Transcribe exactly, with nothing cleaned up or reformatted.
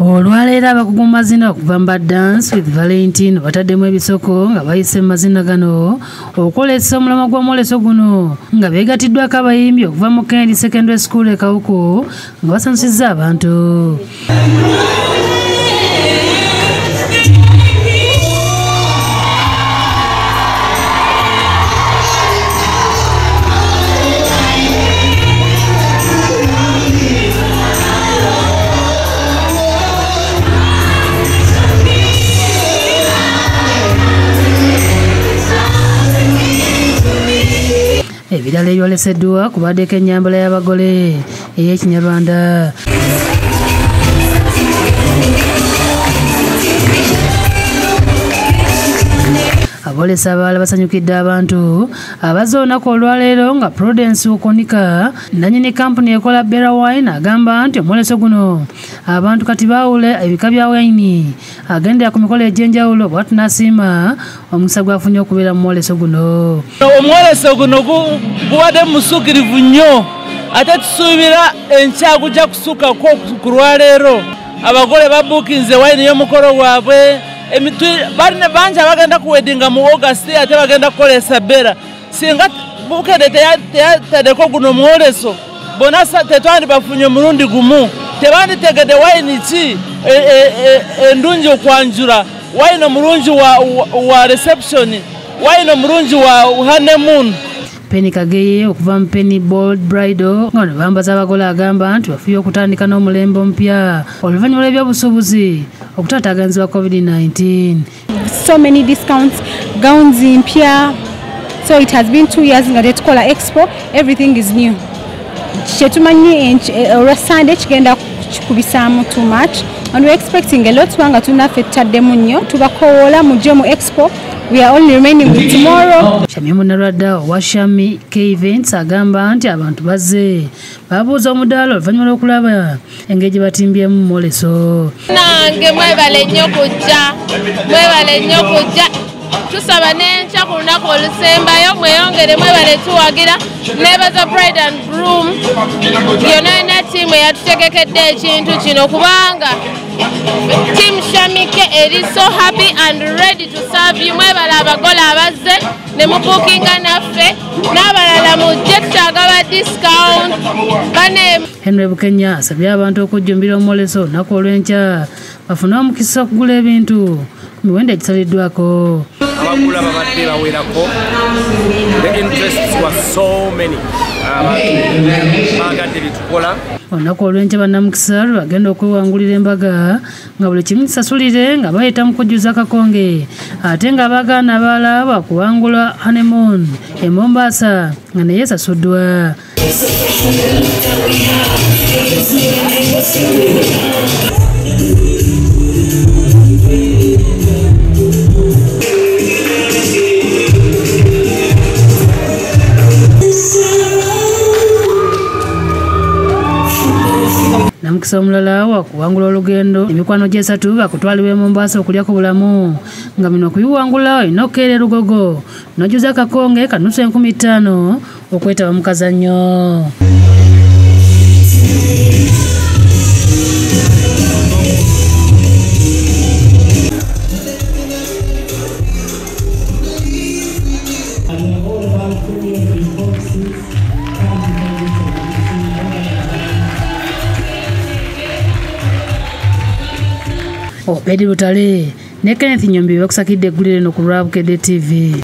Olwaleero abakugu mazina okuva mu dance with Valentino bataddemu ebisoko nga bayise mu mazina gano okukolesa omulamwa gw'omwoleso guno nga beegatiddwako abayimbi okuva mu Bukedde Secondary School e Kawuku nga basanyusizza abantu. Ebirala ebyoleseddwa kubaddeko ennyambala y'abagole ey'Ekinyarwanda. Aboolesi abalala basanyukidde abantu abazze olunaku olwaleero nga Prudence Okonika nannyini kampuni ekola Bera Wine agamba nti omwoleso guno abantu kati baawula ebika bya wayini agendera ku mikolo egy'enjawulo bw'atu n'asiima omukisa gwafunye okubeera mu mwoleso guno. Omwoleso guno guwadde musukirivu nnyo ate tusuubira enkya gujja kusukako ku lwaleero. Abagole babuukinze wayini y'omukolo gwabwe. Barine banji abagenda kuwedinga mu August ate bagenda kukolesa Bera. Singa Bukedde teyataddeko guno mwoleso bonna tetwandi bafunye mulundi gumu. Tebanditegedde wayini ki endungi okwanjula, wayini omulungi wa reception, wayini omulungi wa honeymoon. Penny Kageye okuva mu Penny Bold Bridal nga ne bambaza abagole agamba nti bafuye okutandika n'omulembe omupya oluvannyuma lw'ebyobusuubuzi okutaataaganyizibwa COVID nineteen. So many discounts, gowns mpya. So it has been two years nga tetukola expo, everything is new. Kyetumanyi olwa Sunday kigenda kikubisaamu too much and we're expecting a lot kubanga tunaffe tutaddemu nnyo tubakowoola mujje mu expo. We are only remaining with tomorrow. Shami Munaradda wa Shami K Events agamba nti abantu bazze babuuza omudaala oluvannyuma lw'okulaba engeri gye batimbyemu mu mwoleso. Nange mwebale nnyo kujja, mwebale nnyo kujja. Tusaba n'enkya ku lunaku olusembayo mweyongere mwebale tuwagira. Nebaza Bride and Groom yonna yonna ttiimu eyatutegekedde ekintu kino kubanga Team Shamike is so happy and ready to serve you. Mwebala abagole abazze ne mubuukinga naffe n'abalala mujje tutagaba discount. Bane Henry Bukenya asabye abantu okujjumbira omwoleso olunaku olw'enkya bafune omukisa okugula ebintu mu miwendo egisaliddwako. Abagula babadde bawerako. The interests were so many. Bagadde bitukola. Olunaku olw'enkya bannamukisa lwe bagenda okwewangulira embaga nga buli kimu kisasulire nga bayita mu kujjuza akakonge ate nga abagaana abalala bakuwangula honeymoon e Mombasa nga naye esasuddwa. Namukisa omulala wakuwangula olugendo emikwano gy'esatu bakutwalibwa e Mombasa okulyako bulamu nga bino okubiwangula olina okukeera erugogo n'ojjuza akakonge kanusu enkumi ttaano okwetaba mu kazannyo. Obedi Butale ne Kenneth Nyombi bakusakidde eggulire no ku lwa Bukedde T V.